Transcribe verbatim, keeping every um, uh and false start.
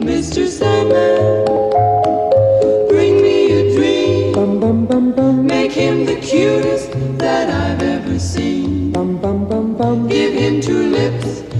Mister Sandman, bring me a dream. Bum bum bum bum. Make him the cutest that I've ever seen. Bum bum bum bum. Give him two lips